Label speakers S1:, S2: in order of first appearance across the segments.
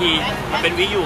S1: ทีมันเป็นวิอยู่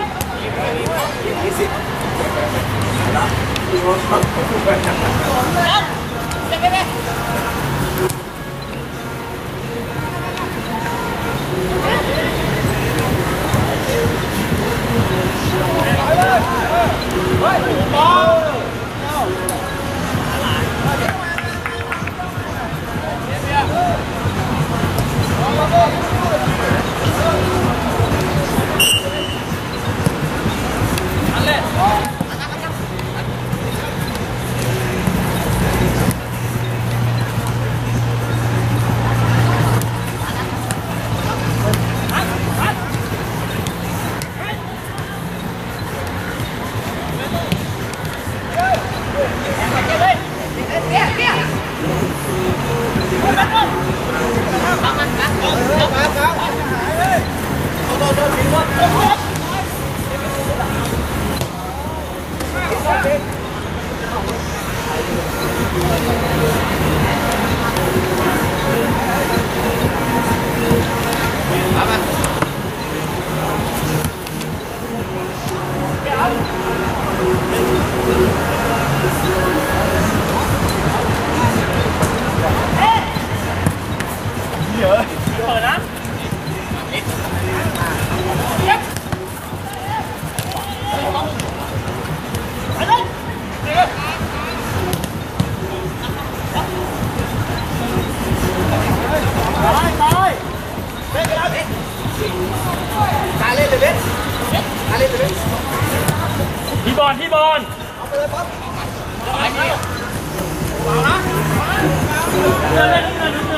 S1: พี่บอลเอาไปเลยป๊อปเอาไปเอานะเงิน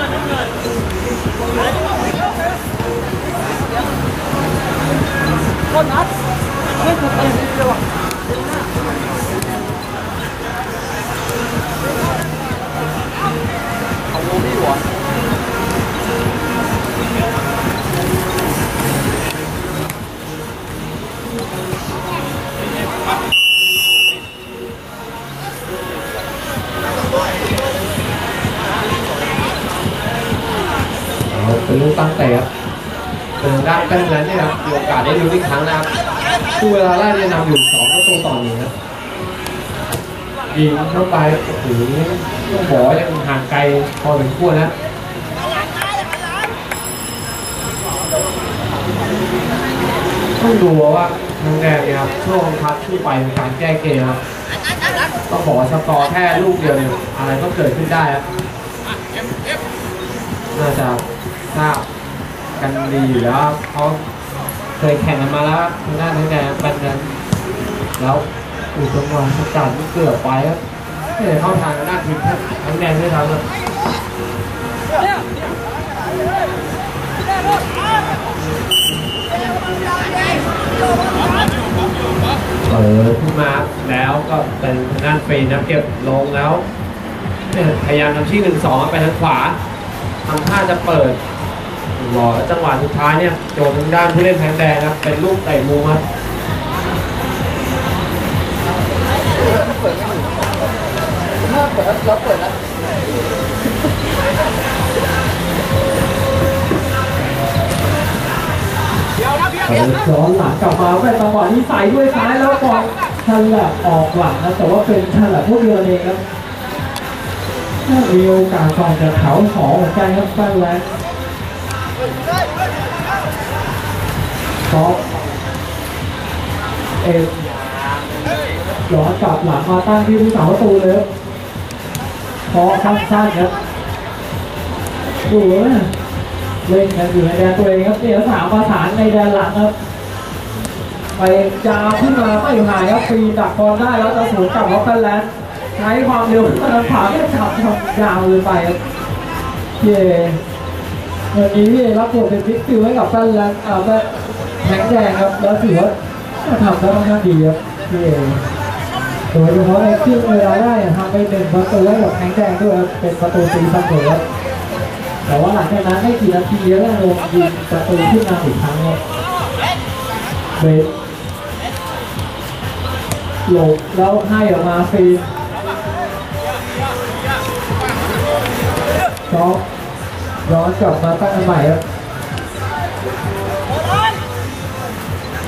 S1: คนนัดเล่นคนเดียวเอาโมบี้หัว
S2: เป็นลูกตั้งแต่ครับเป็นด้านแป้นนั้นเนี่ยครับมีโอกาสได้ลุ้นอีกครั้งนะครับคู่เวลาแรกเนี่ยนำอยู่2-1ครับยิงเข้าไปโอ้โหต้องบอกว่ายังห่างไกลพอเป็นคู่นะต้องดูว่าทางแดงเนี่ยครับช่วงพักที่ไปในการแก้เกมครับต้องบอกว่าสกอร์แค่ลูกเดียวเนี่ยอะไรก็เกิดขึ้นได้ครับน่าจะทราบกันดีอยู่แล้วเขาเคยแข่งกันมาแล้วทางด้านทางแดงแบนนั้นแล้วอุตมะสกัดเกือบไปครับไม่ได้เข้าทางด้านทีมทางแดงด้วยครับขึ้นมาแล้วก็เป็นด้านเฟรนนะเก็บลงแล้วพยายามทำที่1-2ไปทางขวาทำท่าจะเปิดรอจังหวะสุดท้ายเนี่ยโจทย์ทางด้านผู้เล่นแทงแดงครับเป็นลูกเตะมุมครับเปิดแล้ว
S3: ซ้อนหลังกลับมาเป็นจังหวะที่ใส่ด้วยซ้ายแล้วก่อนทันแหละออกหลังนะแต่ว่าเป็นทันแหละพวกเดียวเองครับมีโอกาสก่อนจะเขาสองเหมือนกันครับตั้งแรงท็อปย้อนกลับหลังมาตั้งที่ผู้สาวประตูเลยพอสั้นๆครับดูนะเล่นกันอยู่ในแดนตัวเองครับเนี่ยสามประสานในแดนหลังครับไปยาวขึ้นมาไม่หายครับปีดักบอลได้แล้วจะสวนกลับฮอปปี้แลนด์ใช้ความเร็วผ่านแค่ขับยาวเลยไปครับเย่วันนี้พี่รับบทเป็นพิกซิลให้กับแฟนแลนด์แข็งแรงครับแล้วถือว่าทำได้ค่อนข้างดีครับเย่โดยเฉพาะในครึ่งเวลาได้ทำไป1 ประตูให้กับแข็งแรงด้วยครับเป็นประตูตีเสมอแต่ว่าหลังจากนั้นไม่กี่นาทีแล้วลงยิงประตูขึ้นมาอีกครั้งครับเบสหลบแล้วให้ออกมาฟรีช็อปย้อนกลับมาตั้งใหม่ครับ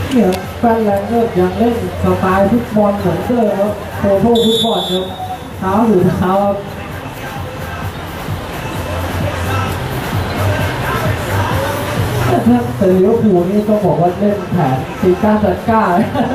S3: เนี่ยแฟนแรงก็ยังเล่นสไตล์ฟุตบอลเหมือนเดิมครับโตโต้ฟุตบอลครับเท้าอยู่เท้าครับถ้าเป็นลิเวอร์พูลนี่ต้องบอกว่าเล่นแผนตีก้าจัดก้า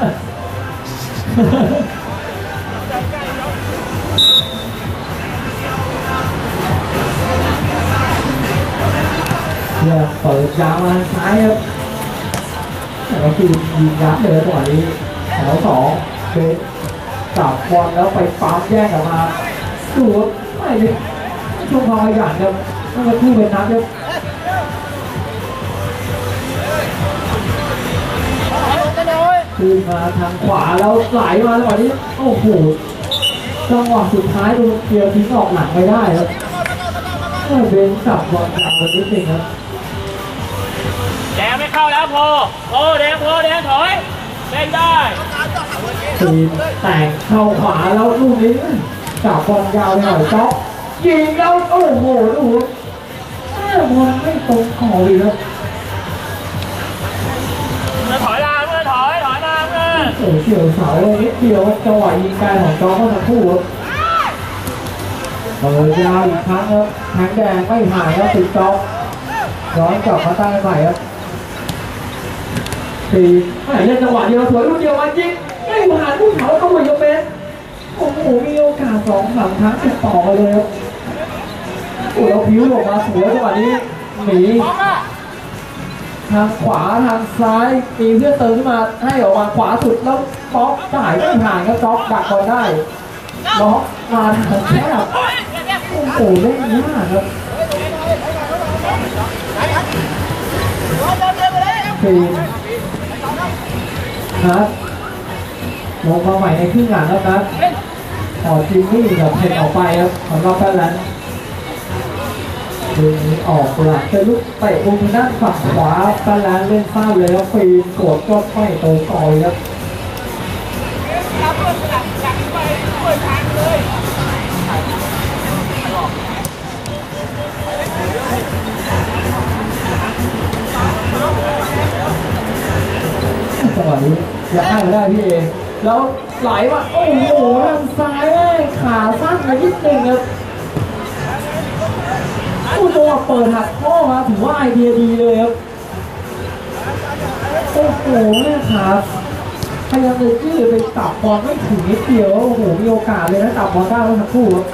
S3: เนี่ยเปิดยาวมาซ้ายครับแล้วคือยิงยัดเลยจังหวะนี้แถวสองเป็นจับบอลแล้วไปปั๊มแย่งกลับมาดูว่าไม่ช่วงพอขยันครับต้องมาคู่เป็นนัดครับขึ้นมาทางขวาแล้วไหลมาจังหวะนี้โอ้โหจังหวะสุดท้ายโดนเกียร์ทิ้งออกหลังไม่ได้ครับเบนจับบอลยาวนิดนึงครับ
S1: แดงไม่เข้าแล้วโพแดงถอยเล่นได้
S3: ตีแต่งเข้าขวาแล้วลูกนี้จับบอลยาวไปหน่อยจ๊อกยิงแล้วโอ้โหดูบอลไม่ตรงขอบเลยครับ
S1: ถอยมาเมื่อ
S3: โอ้เกี่ยวเสาเลยนิดเดียวจังหวะยิงไกลของจ๊อกก็ทั้งคู่ครับเปิดยาวอีกครั้งครับแทงแดงไม่หายครับติดจ๊อกย้อนกลับมาตั้งใหม่ครับตีเล่นจังหวะเดียวสวยลูกเดียวมายิงไม่ผ่านผู้เขาต้องมายกเป็นโอ้โหมีโอกาส2-3 ครั้งติดต่อไปเลยครับโอ้แล้วผิวออกมาสวยจังหวะนี้หนีทางขวาทางซ้ายมีเพื่อนเติมขึ้นมาให้ออกมาขวาสุดแล้วป๊อกจ่ายไม่ผ่านครับจ๊อกดักบอลได้ล็อกมาทางแคบโอ้โหเล่นยากครับตีครับลงมาใหม่ในครึ่งหลังแล้วครับต่อจิมมี่กับเพนออกไปครับของเราแค่นั้นดึงนี้ออกหลังเป็นลูกเตะมุมด้านฝั่งขวาแค่นั้นเล่นซ้ำเลยครับปีนกดก็ไม่โตก่อยครับจังหวะนี้อยากให้มาได้พี่เอแล้วไหลมาโอ้โหทางซ้ายขาสั้นไปนิดนึงครับผู้ตัวเปิดหักข้อมาถือว่าไอเดียดีเลยครับโอ้โหเนี่ยขาพยายามจะยืดไปตับบอลไม่ถึงนิดเดียวโอ้โหมีโอกาสเลยนะตับบอลได้แล้วทั้งคู่ครับ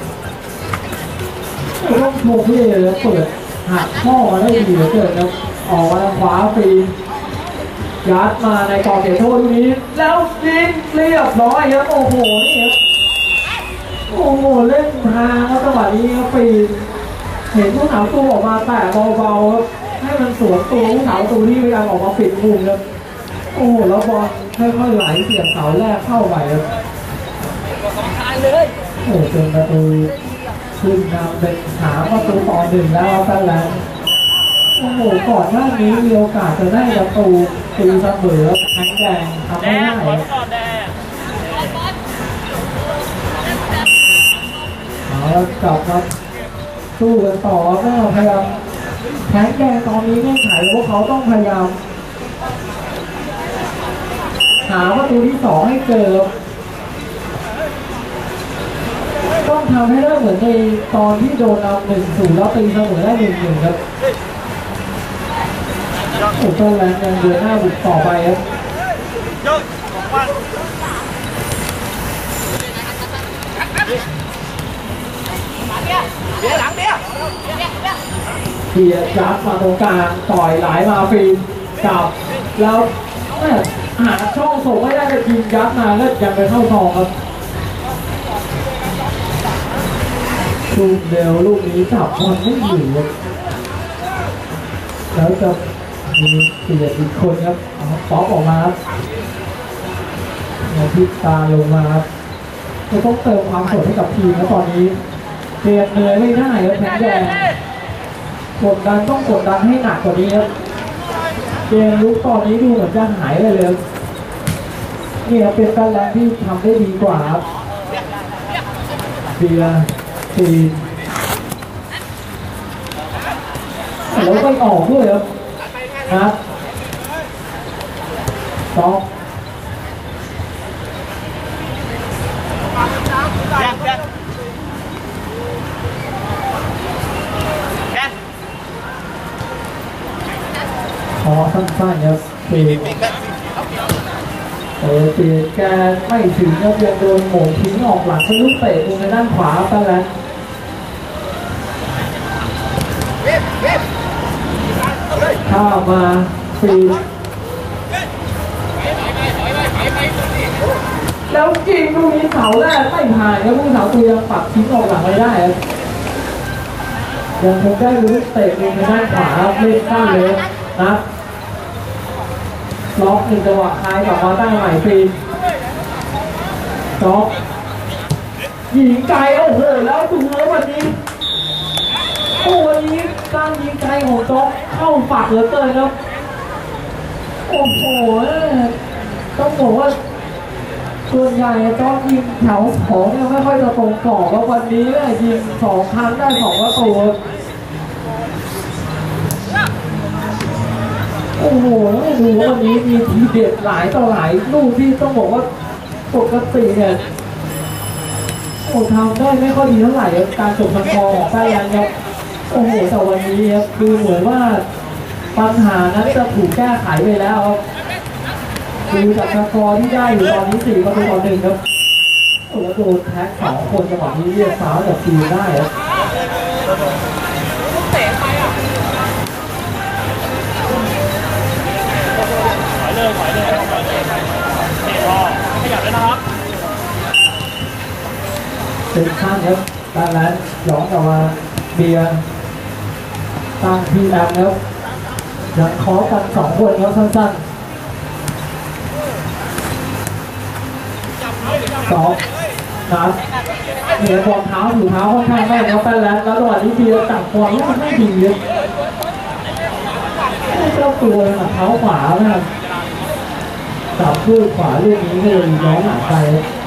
S3: ต้องโชว์พี่เอเลยเปิดหักข้อมาได้ดีเหลือเกินครับออกมาทางขวาปียัดมาในกรอบเขตโทษนี้แล้วยิงเรียบร้อยครับโอ้โหนี่ครับโอ้โหเล่นทางแล้วจังหวะนี้ครับปีเห็นผู้สาวตัวออกมาแต่เบาๆครับให้มันสวนตัวผู้สาวตัวที่พยายามออกมาปิดมุมครับโอ้โหแล้วบอลค่อยๆไหลเสียบเสาแรกเข้าไปครับโอ้เป็นประตูขึ้นนำเป็น3-1แล้วกันแล้วโอ้โหก่อนหน้านี้มีโอกาสจะได้ประตูตีเสมอแทงแดงทำไม่ได้แล้วกลับมาสู้กันต่อแม่พยายามแทงแดงตอนนี้เงื่อนไขพวกเขาต้องพยายามหาประตูที่2ให้เจอต้องทำให้ได้เหมือนในตอนที่โดนนำ1-0แล้วตีเสมอได้1-1ครับโอ้ต้นแรงยังเดินหน้าบุกต่อไปครับเบียร์จับมาตรงกลางต่อยไหลมาฟีนจับแล้วหาช่องส่งไม่ได้จะยิงยัดมาแล้วยังไปเข้าซองครับลูกเดียวลูกนี้จับบอลไม่อยู่แล้วจะมีเสียอีกคนครับป๊อปออกมาครับพลิกตาลงมาครับจะต้องเติมความสดให้กับทีมแล้วตอนนี้เตรียมเหนื่อยไม่ได้ครับแทงแดงกดดันต้องกดดันให้หนักกว่านี้ครับเกมลุกตอนนี้ดูเหมือนจะหายไปเลยนี่ครับเป็นการแรงที่ทำได้ดีกว่าครับเบียร์ตีแล้วไปออกด้วยครับจ๊อก พอสั้นๆครับปีเปีแกไม่ถึงครับยังโดนโหม่งทิ้งออกหลังเป็นลูกเตะตรงในด้านขวาไปแล้วข้ามาปีแล้วจริงลูกนี้เสาแรกไม่ผ่านครับลูกเสาตัวยังปักทิ้งออกหลังไม่ได้ครับยังคงได้ลูกเตะตรงในด้านขวาเล่นข้างเลยนะล็อกหนึ่งจังหวะคลายกลับมาตั้งใหม่ฟรีจ็อกยิงไกลโอ้โหแล้วดูแล้ววันนี้โอ้วันนี้ตั้งยิงไกลของจ็อกเข้าฝักเหลือเกินครับโอ้โหต้องบอกว่าส่วนใหญ่จ็อกยิงแถว2เนี่ยไม่ค่อยจะตรงกรอบแล้ววันนี้ยิง2 ครั้งได้2 ประตูโอ้โหแล้วดูว่าวันนี้มีทีเด็ดหลายต่อหลายลูกที่ต้องบอกว่าปกติเนี่ยโอ้ทำได้ไม่ค่อยดีเท่าไหร่การจบสกอร์ของไต้หวันครับโอ้โหแต่วันนี้ครับดูเหมือนว่าปัญหานั้นจะถูกแก้ไขไปแล้วครับดูจากสกอร์ที่ได้อยู่ตอนนี้4-1ครับโอ้โหโดนแท็ก2 คนจังหวะนี้เรียกฟาวล์จากทีมได้ครับ
S1: ถอยเลยเตะพอขยับเลยนะครับ
S3: เป็นข้างครับด้านนั้นย้อนกลับมาเบียร์ตั้งพีแอมแล้วยังเคาะกัน2 คนแล้วสั้นๆ2นัดเหนือบอลเท้าอยู่เท้าค่อนข้างแม่นครับแต่แล้วจังหวะนี้เบียร์จับบอลแล้วมันไม่ดีเลยเจ้าตัวเลยเท้าขวานะครับจับด้วยขวาเรื่องนี้เลยย้อนหลังไป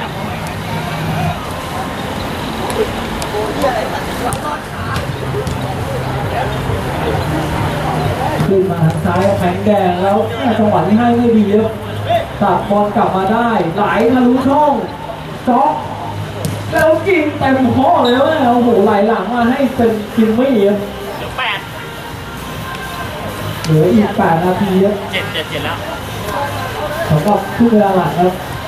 S3: ขึ้นมาทางซ้ายแข็งแดงแล้วจังหวะที่ให้ไม่ดีครับตัดบอลกลับมาได้ไหลทะลุช่องจ็อกแล้วกินเต็มข้อเลยว่าโอ้โหไหลหลังมาให้เป็นกินไม่เอียงเหลืออีก8 นาทีครับ
S1: 7แล้ว
S3: สำหรับคู่เวลาหลังครับ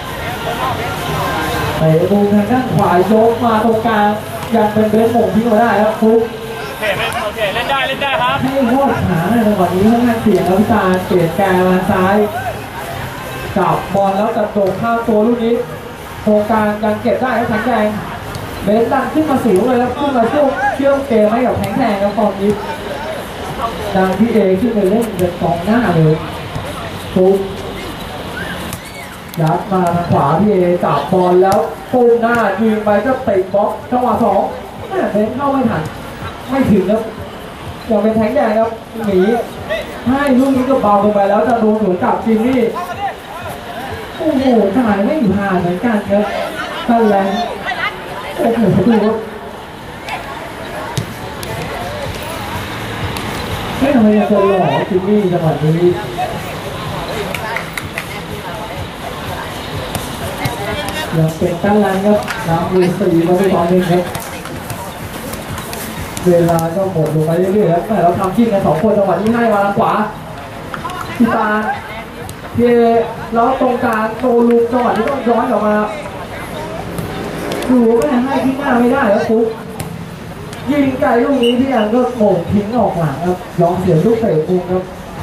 S3: เตะมุมทางด้านขวายกมาตรงกลางยังเป็นเบสหม่งทิ้งมาได้ครับฟุ๊ก
S1: โอเคเล่นได้ครับ
S3: ให้รอดขาในจังหวะนี้ค่อนข้างเสี่ยงครับพี่ตาเปลี่ยนแกมาซ้ายจับบอลแล้วกระโดดข้ามตัวลูกนี้ตรงกลางยังเก็บได้ครับแข็งแรงเบสดันขึ้นมาสูงเลยครับขึ้นมาช่วงเชื่อมเกมให้กับแข็งแรงครับตอนนี้ดังพี่เอขึ้นไปเล่นเป็นกองหน้าเลยฟุ๊กยัดมาทางขวาพี่เอจับบอลแล้วปุ้มหน้ายิงไปก็เตะบล็อกจังหวะ2เบนเข้าไม่ทันไม่ถึงครับยังเป็นแทงแดงครับหนีให้ลูกนี้ก็เบาลงไปแล้วจะโดนสวนกลับจิมมี่โอ้โหถ่ายไม่ผ่านเหมือนกันครับตั้งแรงโอ้โหดูครับไม่ทำไมยังจะหล่อจิมมี่จังหวะนี้ยังเป็นตั้งแรงครับนำมือ4-1ครับเวลาก็หมดลงไปเรื่อยๆครับแต่เราทำชิ้นกัน2 คนจังหวะที่ให้มาทางขวาพี่ตาเยแล้วตรงกลางโตลุกจังหวะที่ต้องย้อนกลับมาดูไม่ให้ที่หน้าไม่ได้แล้วฟุ๊กยิงไกลลูกนี้พี่อันก็โหม่งทิ้งออกหลังครับยอมเสียลูกเตะมุมครับ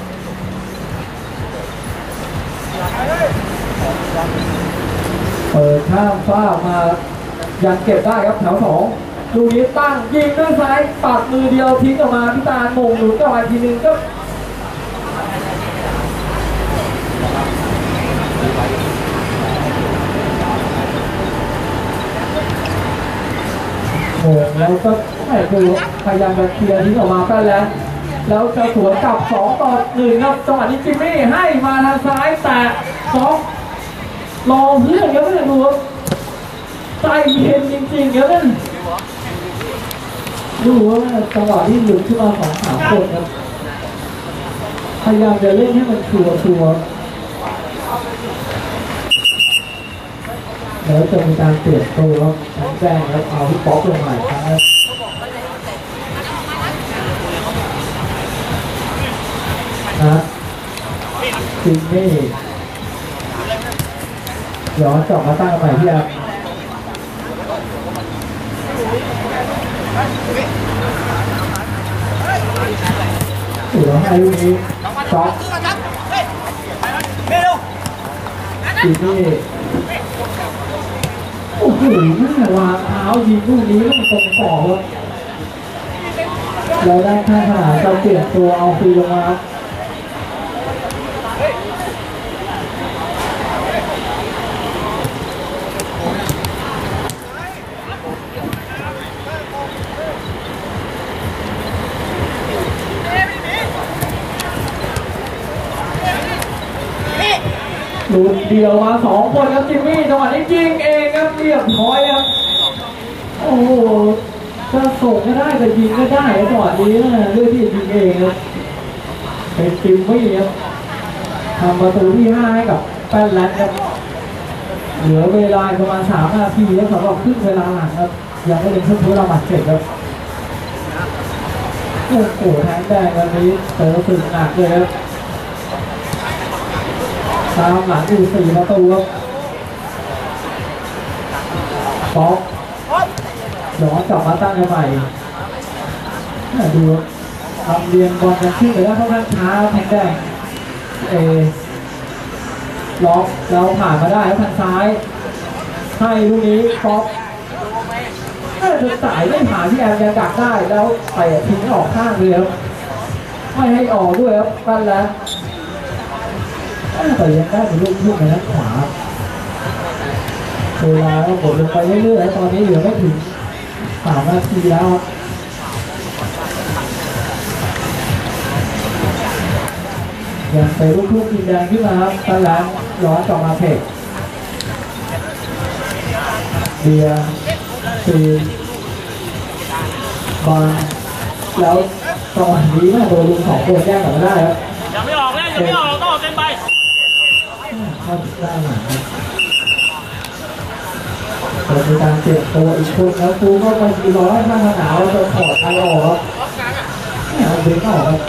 S3: เปิดข้ามฟ้ามายังเก็บได้ครับแถว2ลูกนี้ตั้งยิงด้วยซ้ายปัดมือเดียวทิ้งออกมาพี่ตาโหม่งหนุนกลับมาทีนึงก็โหม่งแล้วก็ดูพยายามจะเคลียร์ทิ้งออกมาก็แล้วจะสวนกลับ2-1ครับจังหวะนี้จิมมี่ให้มาทางซ้ายแต่2รอเพื่อนครับไม่ได้ดูใจเย็นจริงๆครับนั่นดูว่าจังหวะที่หลุดขึ้นมา2-3 คนครับพยายามจะเล่นให้มันชัวร์แล้วจะมีการเปลี่ยนตัวครับทั้งแดงแล้วเอาที่ป๊อปลงมาอีกครั้งนะจริงนี่ย้อนกลับมาตั้งกันใหม่ที่อ่ะแล้วให้ลูกนี้ช็อตจริงนี่โอ้โหแม่วางเท้ายิงลูกนี้ไม่ตรงต่อครับแล้วได้ข้างขนาดจะเปลี่ยนตัวเอาฟรีลงมาลูกเดียวมา2 คนครับจิมมี่จังหวะนี้ยิงเองครับเรียบร้อยครับโอ้โหจะส่งก็ได้แต่ยิงก็ได้จังหวะนี้นะเรื่องที่ยิงเองครับเป็นจิมมี่ครับทำประตูที่5ให้กับแป้นแลนด์ครับเหลือเวลาประมาณ3 นาทีแล้วสำหรับครึ่งเวลาหลังครับยังไม่เป็นครึ่งเวลาบาดเจ็บครับโอ้โหแทงแดงวันนี้เตะสึกหนักเลยครับตามหลังอยู่4 ประตูครับป๊อกย้อนกลับมาตั้งกันใหม่ดูทำเรียนบอลกันขึ้นไปแล้วค่อนข้างช้าแทงแดงล็อกเราผ่านมาได้ทางซ้ายให้ลูกนี้ป๊อกจะจ่ายไม่ผ่านที่แอมยังดักได้แล้วไปทิ้งออกข้างเลยครับไม่ให้ออกด้วยครับกันแล้วแต่ยังได้เป็นลูกทุ่งในด้านขวาเวลาก็หมดลงไปเรื่อยๆตอนนี้เหลือไม่ถึง3 นาทีแล้วยังไปลูกทุ่งกินแดงขึ้นมาครับตั้งแล้วร้อนกลับมาเพกเบียร์ซีบอลแล้วจังหวะนี้โดนลุง2 คนแย่งกันไม่ได้ครับ
S1: ยังไม่ออกเลยยังไม่ออกต้องออกเต็มไป
S3: เข้าด้านหลังครับมีการเปลี่ยนตัวอีกคนแล้วกูก็ไปยืนรอให้ท่านหนาวจะถอดไทยออกครับเนี่ยเอาเบรกออกครับ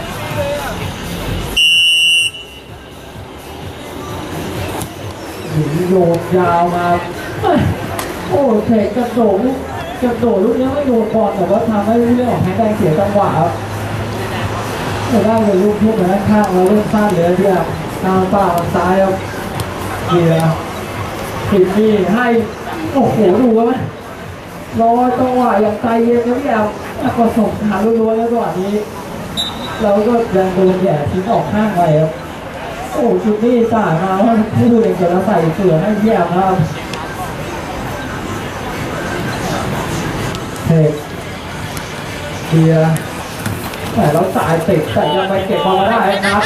S3: โยนยาวมาโอ้เทคกระโดดลูกนี้ไม่โดนบอลแต่ว่าทำให้เรื่องของแพ้แดงเสียจังหวะครับได้เลยลูกทุ่งมาด้านข้างแล้วเล่นสั้นเลยที่ทางป่าซ้ายครับเกียร์ผิดนี่ให้โอ้โหดูว่าไหมรอจังหวะอย่างใจเย็นนะพี่แอมก็ส่งหาล้วนๆแล้วจังหวะนี้เราก็ยังโดนแย่ทิ้งออกข้างไปครับโอ้จุดนี้จ่ายมาว่าผู้ดูเองจะใส่เสือให้พี่แอมครับเทคเกียร์แต่เราจ่ายติดแต่ยังไปเก็บบอลมาได้นะครับ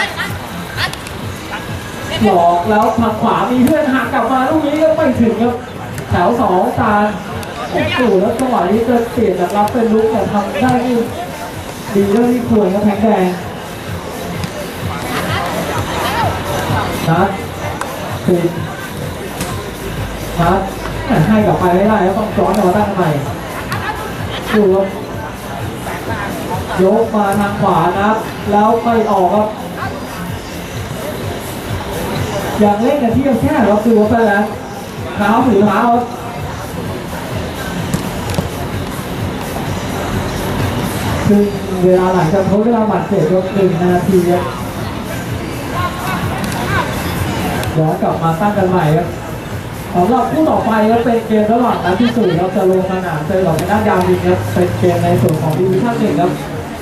S3: หลอกแล้วทางขวามีเพื่อนหักกลับมาลูกนี้ก็ไม่ถึงครับแถว2 ตาโอ้โหแล้วจังหวะนี้จะเปลี่ยนจากรับเป็นลุกแต่ทำได้ดีเรื่องที่ควรครับแพงแดงนัดติดนัดให้กลับไปไม่ได้แล้วต้องย้อนกลับมาตั้งใหม่ดูครับยกมาทางขวานะแล้วไม่ออกครับอย่างเล่นกันที่แค่เราคือว่าไปแล้วเท้าถือเท้าคือเวลาหลังจากทดเวลาบาดเจ็บยก1 นาทีครับย้อนกลับมาตั้งกันใหม่ครับสำหรับคู่ต่อไปครับเป็นเกมระหว่างนัดที่4ครับจะลงสนามเจอกับนัดยาวดินครับเป็นเกมในส่วนของดิวิชั่น1ครับ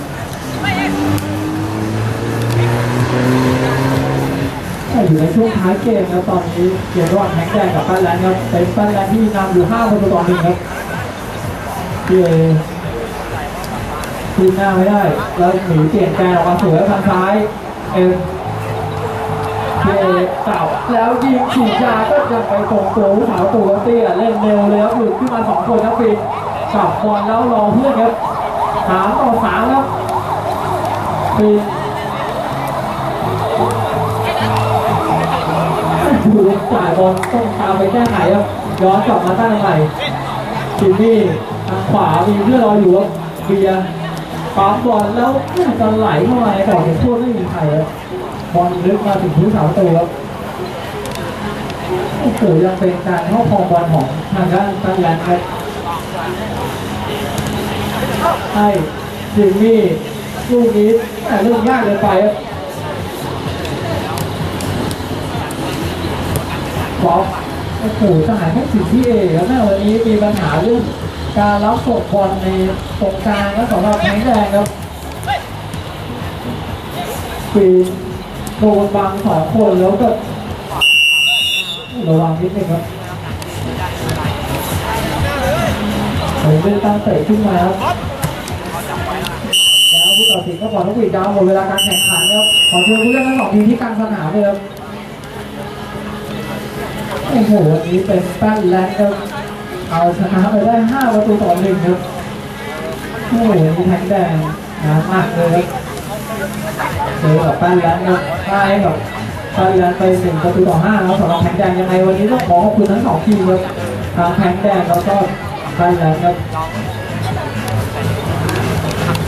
S3: อยู่ในช่วงท้ายเกมครับตอนนี้เกมระหว่างแพงแดงกับแป้นแลนด์ครับเป็นแป้นแลนด์ที่นำอยู่5 ประตูต่อ 1ครับที่ทีมหน้าไม่ได้แล้วหนีเปลี่ยนแกนออกมาสวยทางซ้ายเก่าแล้วยิงฉีดยาก็ยังไปตรงตัวผู้สาวตัวเตี้ยเล่นเร็วเลยครับหลุดขึ้นมา2 คนครับปีนกลับบอลแล้วรอเพื่อนครับ3 ต่อ 3ครับปีนดูจ่ายบอลต้องตามไปแก้ไขครับย้อนกลับมาตั้งใหม่จิมมี่ทางขวามีเพื่อนรออยู่ครับเบียร์ปั๊มบอลแล้วจะไหลเข้ามาในกรอบเขตโทษไม่มีใครครับบอลลึกมาถึงพื้นเสาประตูครับโอ้โหยังเป็นการเข้าครองบอลของทางด้านซันแลนด์ครับให้จิมมี่ลูกนี้แต่ลูกยากเกินไปครับฟอปโอ้โหสหายแค่สิบที่เอแล้วแม่วันนี้มีปัญหาเรื่องการรับส่งบอลในตรงกลางแล้วสำหรับแข็งแรงครับปีโดนบังสองคนแล้วก็ระวังนิดนึงครับผมเป็นตั้งเตะขึ้นมาครับแล้วผู้ตัดสินก็บอกต้องวิ่งดาวหมดเวลาการแข่งขันครับขอเชิญผู้เล่นทั้งสองทีมที่กลางสนามเลยครับโอ้โหวันนี้เป็นตั้นแลนด์ครับเอาชนะไปได้5-1ครับโอ้โหมีแท็กแดงหนักมากเลยครับเจอกับตั้นแลนด์ครับได้กับตั้นแลนด์ไป1-5แล้วสำหรับแท็กแดงยังไงวันนี้ต้องขอขอบคุณทั้งสองทีมครับทางแท็กแดงแล้วก็ตั้นแลนด์ครับ